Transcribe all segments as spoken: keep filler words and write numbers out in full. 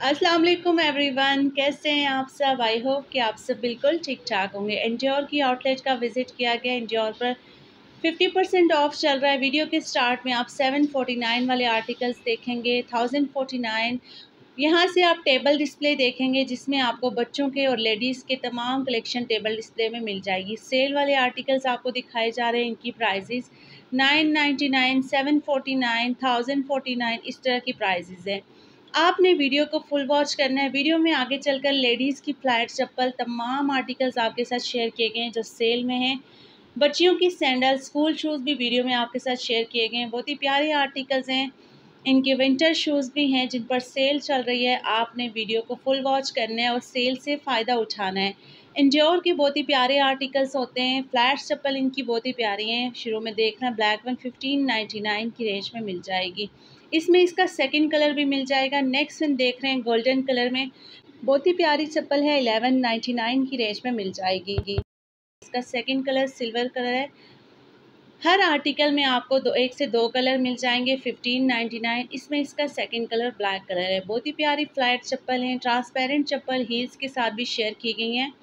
अस्सलाम वालेकुम एवरीवन, कैसे हैं आप सब। आई होप कि आप सब बिल्कुल ठीक ठाक होंगे। एंड्योर की आउटलेट का विज़िट किया गया। एंड्योर पर फिफ्टी परसेंट ऑफ चल रहा है। वीडियो के स्टार्ट में आप सेवन फोर्टी नाइन वाले आर्टिकल्स देखेंगे, थाउजेंड फोर्टी नाइन। यहाँ से आप टेबल डिस्प्ले देखेंगे जिसमें आपको बच्चों के और लेडीज़ के तमाम कलेक्शन टेबल डिस्प्ले में मिल जाएगी। सेल वाले आर्टिकल्स आपको दिखाए जा रहे हैं। इनकी prices nine ninety nine, seven forty nine, thousand forty nine इस तरह की प्राइजेज़ हैं। आपने वीडियो को फुल वॉच करना है। वीडियो में आगे चलकर लेडीज़ की फ्लैट चप्पल तमाम आर्टिकल्स आपके साथ शेयर किए गए हैं जो सेल में हैं। बच्चियों की सैंडल, स्कूल शूज़ भी वीडियो में आपके साथ शेयर किए गए हैं। बहुत ही प्यारे आर्टिकल्स हैं। इनके विंटर शूज़ भी हैं जिन पर सेल चल रही है। आपने वीडियो को फुल वॉच करना है और सेल से फ़ायदा उठाना है। एंड्योर के बहुत ही प्यारे आर्टिकल्स होते हैं। फ्लैट चप्पल इनकी बहुत ही प्यारी हैं। शुरू में देखना, black one fifteen ninety nine की रेंज में मिल जाएगी। इसमें इसका सेकंड कलर भी मिल जाएगा। नेक्स्ट वन देख रहे हैं गोल्डन कलर में, बहुत ही प्यारी चप्पल है। इलेवन नाइन्टी नाइन की रेंज में मिल जाएगी। इसका सेकंड कलर सिल्वर कलर है। हर आर्टिकल में आपको दो एक से दो कलर मिल जाएंगे। Fifteen ninety nine. इसमें इसका सेकंड कलर ब्लैक कलर है। बहुत ही प्यारी फ्लैट चप्पल है। ट्रांसपेरेंट चप्पल हील्स के साथ भी शेयर की गई हैं।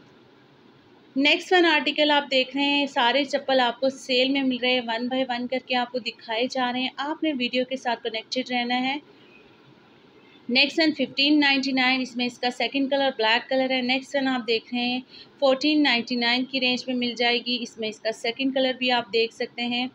नेक्स्ट वन आर्टिकल आप देख रहे हैं, सारे चप्पल आपको सेल में मिल रहे हैं। वन बाय वन करके आपको दिखाए जा रहे हैं। आपने वीडियो के साथ कनेक्टेड रहना है। Next one fifteen ninety nine. इसमें इसका सेकंड कलर ब्लैक कलर है। नेक्स्ट वन आप देख रहे हैं फोर्टीन नाइन्टी नाइन की रेंज में मिल जाएगी। इसमें इसका सेकंड कलर भी आप देख सकते हैं।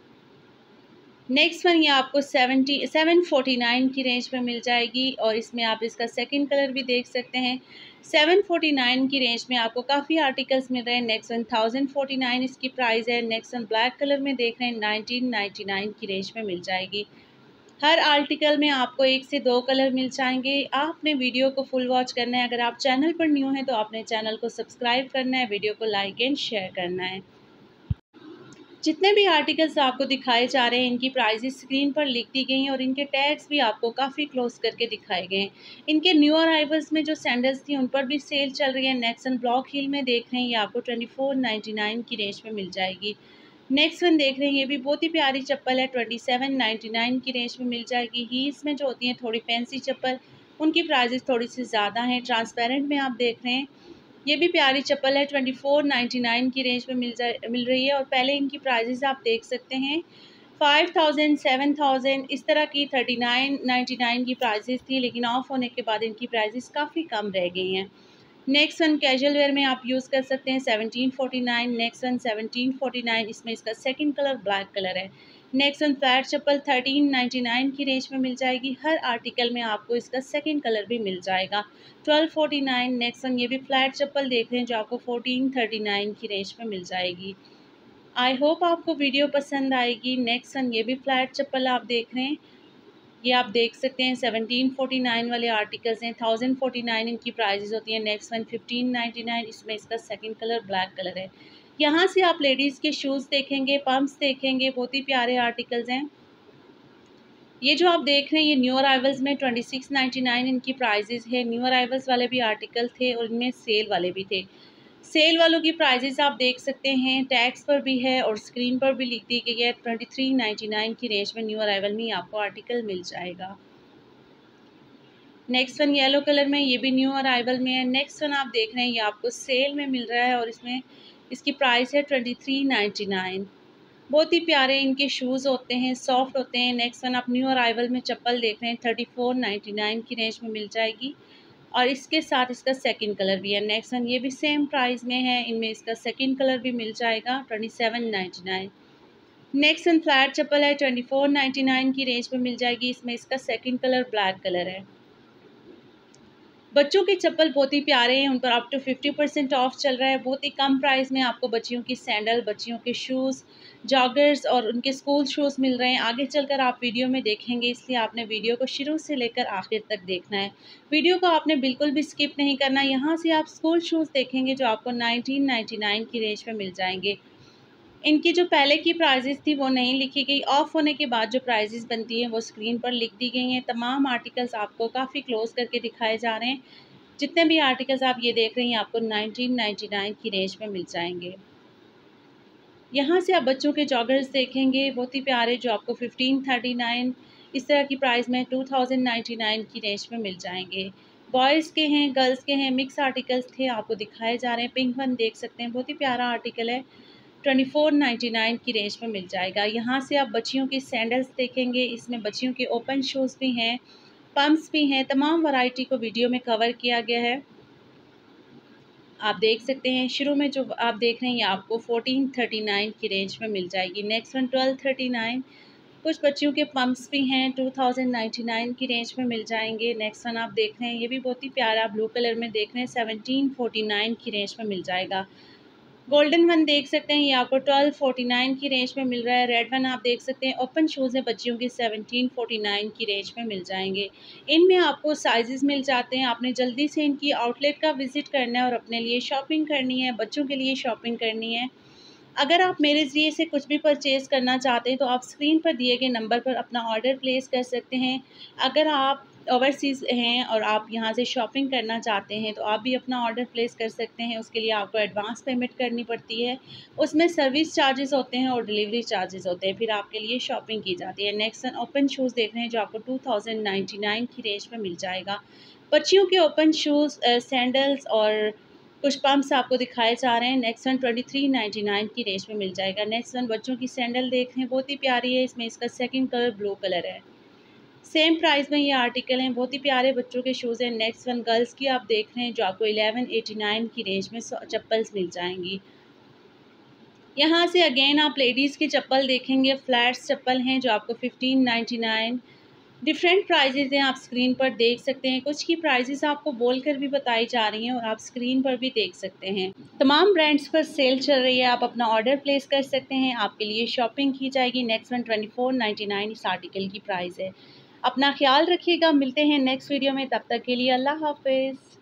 नेक्स्ट वन ये आपको सेवेंटी सेवन फोर्टी नाइन की रेंज में मिल जाएगी और इसमें आप इसका सेकंड कलर भी देख सकते हैं। सेवन फोर्टी नाइन की रेंज में आपको काफ़ी आर्टिकल्स मिल रहे हैं। Next one thousand forty nine इसकी प्राइस है। नेक्स्ट वन ब्लैक कलर में देख रहे हैं, नाइनटीन नाइन्टी नाइन की रेंज में मिल जाएगी। हर आर्टिकल में आपको एक से दो कलर मिल जाएंगे। आपने वीडियो को फुल वॉच करना है। अगर आप चैनल पर न्यू हैं तो आपने चैनल को सब्सक्राइब करना है, वीडियो को लाइक एंड शेयर करना है। जितने भी आर्टिकल्स आपको दिखाए जा रहे हैं इनकी प्राइसेस स्क्रीन पर लिख दी गई हैं और इनके टैग्स भी आपको काफ़ी क्लोज करके दिखाए गए हैं। इनके न्यू अराइवल्स में जो सैंडल्स थी उन पर भी सेल चल रही है। नेक्स्ट वन ब्लॉक हील में देख रहे हैं, ये आपको ट्वेंटी फोर नाइन्टी नाइन की रेंज में मिल जाएगी। नेक्स्ट वन देख रहे हैं, ये भी बहुत ही प्यारी चप्पल है। ट्वेंटी सेवन नाइन्टी नाइन की रेंज में मिल जाएगी। हील्स में जो होती हैं थोड़ी फैंसी चप्पल, उनकी प्राइसेस थोड़ी सी ज़्यादा हैं। ट्रांसपेरेंट में आप देख रहे हैं, ये भी प्यारी चप्पल है। ट्वेंटी फोर नाइन्टी नाइन की रेंज में मिल जा मिल रही है और पहले इनकी प्राइसेस आप देख सकते हैं फाइव थाउजेंड, सेवन थाउजेंड इस तरह की थर्टी नाइन नाइन्टी नाइन की प्राइसेस थी, लेकिन ऑफ होने के बाद इनकी प्राइसेस काफ़ी कम रह गई हैं। नेक्स्ट वन कैजुअल वेयर में आप यूज़ कर सकते हैं, seventeen forty nine. Next one seventeen forty nine. इसमें इसका सेकंड कलर ब्लैक कलर है। नेक्स्ट वन फ्लैट चप्पल थर्टीन नाइन्टी नाइन की रेंज में मिल जाएगी। हर आर्टिकल में आपको इसका सेकंड कलर भी मिल जाएगा। Twelve forty nine. Next one ये भी फ्लैट चप्पल देख रहे हैं जो आपको फोर्टीन थर्टी नाइन की रेंज में मिल जाएगी। आई होप आपको वीडियो पसंद आएगी। नेक्स्ट वन ये भी फ्लैट चप्पल आप देख रहे हैं, ये आप देख सकते हैं सेवनटीन फोर्टी नाइन वाले आर्टिकल्स हैं। थाउजेंड फोर्टी नाइन इनकी प्राइजेस होती हैं। Next one fifteen ninety nine. इसमें इसका सेकंड कलर ब्लैक कलर है। यहाँ से आप लेडीज़ के शूज़ देखेंगे, पम्प्स देखेंगे, बहुत ही प्यारे आर्टिकल्स हैं। ये जो आप देख रहे हैं ये न्यू अराइवल्स में ट्वेंटी सिक्स नाइन्टी नाइन इनकी प्राइजेस है। न्यू अराइवल्स वाले भी आर्टिकल थे और इनमें सेल वाले भी थे। सेल वालों की प्राइजेस आप देख सकते हैं, टैक्स पर भी है और स्क्रीन पर भी लिख दी गई है। ट्वेंटी थ्री नाइन्टी नाइन की रेंज में न्यू अराइवल में आपको आर्टिकल मिल जाएगा। नेक्स्ट वन येलो कलर में, ये भी न्यू अराइवल में है। नेक्स्ट वन आप देख रहे हैं ये आपको सेल में मिल रहा है और इसमें इसकी प्राइस है ट्वेंटी थ्री नाइन्टी नाइन। बहुत ही प्यारे इनके शूज़ होते हैं, सॉफ्ट होते हैं। नेक्स्ट वन आप न्यू अराइवल में चप्पल देख रहे हैं, थर्टी फोर नाइन्टी नाइन की रेंज में मिल जाएगी और इसके साथ इसका सेकंड कलर भी है। नेक्स्ट वन ये भी सेम प्राइस में है, इनमें इसका सेकंड कलर भी मिल जाएगा, twenty seven ninety nine. Next one flat चप्पल है, ट्वेंटी फोर नाइन्टी नाइन की रेंज में मिल जाएगी। इसमें इसका सेकंड कलर ब्लैक कलर है। बच्चों के चप्पल बहुत ही प्यारे हैं, उन पर up to fifty percent off चल रहा है। बहुत ही कम प्राइस में आपको बच्चियों की सैंडल, बच्चियों के शूज़, जॉगर्स और उनके स्कूल शूज़ मिल रहे हैं। आगे चलकर आप वीडियो में देखेंगे, इसलिए आपने वीडियो को शुरू से लेकर आखिर तक देखना है। वीडियो को आपने बिल्कुल भी स्किप नहीं करना। यहाँ से आप स्कूल शूज़ देखेंगे जो आपको नाइनटीन नाइन्टी नाइन की रेंज में मिल जाएंगे। इनकी जो पहले की प्राइजेस थी वो नहीं लिखी गई, ऑफ होने के बाद जो प्राइजेस बनती हैं वो स्क्रीन पर लिख दी गई हैं। तमाम आर्टिकल्स आपको काफ़ी क्लोज करके दिखाए जा रहे हैं। जितने भी आर्टिकल्स आप ये देख रही हैं आपको नाइनटीन नाइन्टी नाइन की रेंज में मिल जाएंगे। यहाँ से आप बच्चों के जॉगर्स देखेंगे, बहुत ही प्यारे, जो आपको फिफ्टीन थर्टी नाइन इस तरह की प्राइस में टू थाउजेंड नाइन्टी नाइन की रेंज में मिल जाएंगे। बॉयज़ के हैं, गर्ल्स के हैं, मिक्स आर्टिकल्स थे आपको दिखाए जा रहे हैं। पिंक वन देख सकते हैं, बहुत ही प्यारा आर्टिकल है, ट्वेंटी फोर नाइन्टी नाइन की रेंज में मिल जाएगा। यहाँ से आप बच्चियों की सैंडल्स देखेंगे, इसमें बच्चियों के ओपन शूज़ भी हैं, पम्प्स भी हैं, तमाम वैरायटी को वीडियो में कवर किया गया है। आप देख सकते हैं शुरू में जो आप देख रहे हैं ये आपको फोर्टीन थर्टी नाइन की रेंज में मिल जाएगी। Next one twelve thirty nine. कुछ बच्चियों के पम्प्स भी हैं, टू थाउजेंड नाइन्टी नाइन की रेंज में मिल जाएंगे। नेक्स्ट वन आप देख रहे हैं, ये भी बहुत ही प्यारा ब्लू कलर में देख रहे हैं, सेवनटीन फोर्टी नाइन की रेंज में मिल जाएगा। गोल्डन वन देख सकते हैं, ये आपको ट्वेल्व फोर्टी नाइन की रेंज में मिल रहा है। रेड वन आप देख सकते हैं, ओपन शूज़ हैं बच्चियों के, सेवनटीन फोर्टी नाइन की रेंज में मिल जाएंगे। इनमें आपको साइजेस मिल जाते हैं, आपने जल्दी से इनकी आउटलेट का विज़िट करना है और अपने लिए शॉपिंग करनी है, बच्चों के लिए शॉपिंग करनी है। अगर आप मेरे ज़रिए से कुछ भी परचेज़ करना चाहते हैं तो आप स्क्रीन पर दिए गए नंबर पर अपना ऑर्डर प्लेस कर सकते हैं। अगर आप ओवरसीज़ हैं और आप यहाँ से शॉपिंग करना चाहते हैं तो आप भी अपना ऑर्डर प्लेस कर सकते हैं। उसके लिए आपको एडवांस पेमेंट करनी पड़ती है, उसमें सर्विस चार्जेस होते हैं और डिलीवरी चार्जेस होते हैं, फिर आपके लिए शॉपिंग की जाती है। नेक्स्ट वन ओपन शूज़ देख रहे हैं जो आपको टू थाउजेंड नाइन्टी नाइन की रेंज में मिल जाएगा। बच्चियों के ओपन शूज़, सैंडल्स और कुछ पम्प्स आपको दिखाए जा रहे हैं। Next one twenty three ninety nine की रेंज में मिल जाएगा। नेक्स्ट वन बच्चों की सैंडल देख रहे हैं, बहुत ही प्यारी है, इसमें इसका सेकंड कलर ब्लू कलर है। सेम प्राइस में ये आर्टिकल हैं, बहुत ही प्यारे बच्चों के शूज़ हैं। नेक्स्ट वन गर्ल्स की आप देख रहे हैं जो आपको इलेवन एटी नाइन की रेंज में चप्पल्स मिल जाएंगी। यहाँ से अगेन आप लेडीज़ की चप्पल देखेंगे, फ्लैट्स चप्पल हैं जो आपको fifteen ninety nine. Different prices हैं, आप स्क्रीन पर देख सकते हैं। कुछ की प्राइजेज़ आपको बोलकर भी बताई जा रही हैं और आप स्क्रीन पर भी देख सकते हैं। तमाम ब्रांड्स पर सेल चल रही है, आप अपना ऑर्डर प्लेस कर सकते हैं, आपके लिए शॉपिंग की जाएगी। Next one twenty four ninety nine इस आर्टिकल की प्राइस है। अपना ख्याल रखिएगा, मिलते हैं नेक्स्ट वीडियो में, तब तक के लिए अल्लाह हाफ़िज़।